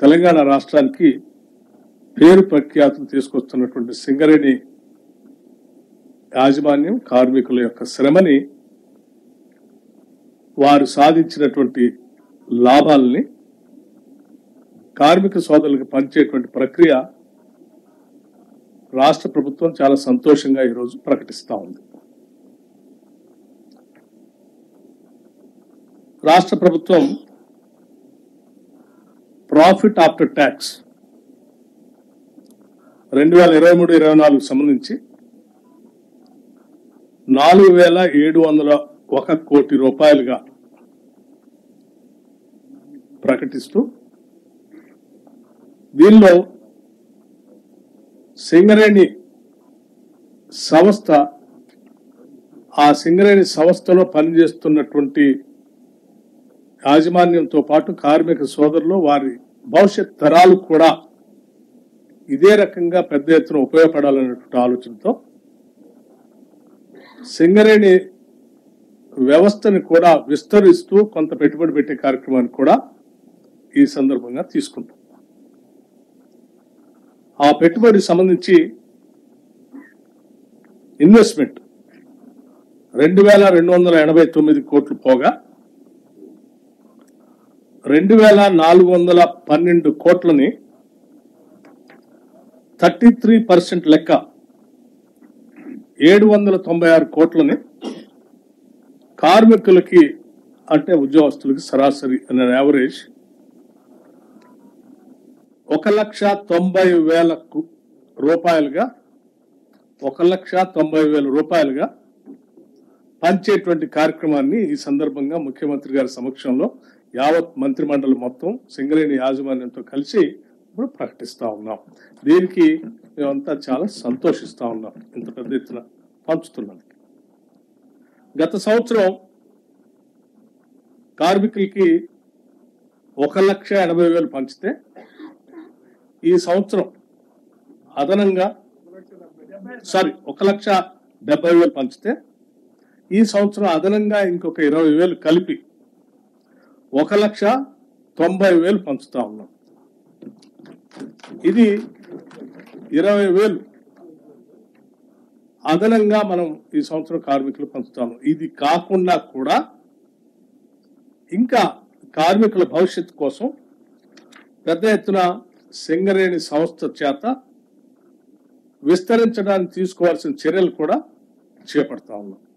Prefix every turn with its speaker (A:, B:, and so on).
A: తెలంగాణ రాష్ట్రానికి పేరు ప్రఖ్యాతులు తీసుకొస్తున్నటువంటి సింగరేణి యాజమాన్యం కార్మికుల యొక్క శ్రమని, వారు సాధించినటువంటి లాభాలని కార్మిక సోదరులకు పంచేటువంటి ప్రక్రియ రాష్ట్ర ప్రభుత్వం చాలా సంతోషంగా ఈరోజు ప్రకటిస్తా ఉంది. రాష్ట్ర ప్రభుత్వం ప్రాఫిట్ ఆఫ్టర్ ట్యాక్స్ 2023-24 సంబంధించి 4,701 కోటి రూపాయలుగా ప్రకటిస్తూ, దీనిలో సింగరేణి సంస్థ, ఆ సింగరేణి సంస్థలో పనిచేస్తున్నటువంటి యాజమాన్యంతో పాటు కార్మిక సోదరులు, వారి భవిష్యత్ తరాలు కూడా ఇదే రకంగా పెద్ద ఎత్తున ఉపయోగపడాలనేటువంటి ఆలోచనతో సింగరేణి వ్యవస్థని కూడా విస్తరిస్తూ కొంత పెట్టుబడి పెట్టే కార్యక్రమాన్ని కూడా ఈ సందర్భంగా తీసుకుంటాం. ఆ పెట్టుబడి సంబంధించి ఇన్వెస్ట్మెంట్ 2,289 కోట్లు పోగా 2,412 కోట్లని 33% లెక్క 796 కోట్లని కార్మికులకి, అంటే ఉద్యోగస్తులకి సరాసరి అనే యావరేజ్ 1,90,000 రూపాయలుగా 1,90,000 రూపాయలుగా పంచేటువంటి కార్యక్రమాన్ని ఈ సందర్భంగా ముఖ్యమంత్రి గారి సమక్షంలో యావత్ మంత్రిమండలి మొత్తం సింగరేణి యాజమాన్యంతో కలిసి ఇప్పుడు ప్రకటిస్తా ఉన్నాం. దీనికి మేమంతా చాలా సంతోషిస్తా ఉన్నాం, ఇంత పెద్ద ఎత్తున పంచుతున్నందుకు. గత సంవత్సరం కార్మికులకి 1,80,000 పంచితే, ఈ సంవత్సరం అదనంగా 1,70,000 పంచితే, ఈ సంవత్సరం అదనంగా ఇంకొక 20,000 కలిపి 1,90,000 పంచుతా ఉన్నాం. ఇది 20,000 అదనంగా మనం ఈ సంవత్సరం కార్మికులు పంచుతాము. ఇది కాకుండా కూడా ఇంకా కార్మికుల భవిష్యత్తు కోసం పెద్ద ఎత్తున సింగరేణి సంస్థ చేత విస్తరించడానికి తీసుకోవాల్సిన చర్యలు కూడా చేపడతా ఉన్నాం.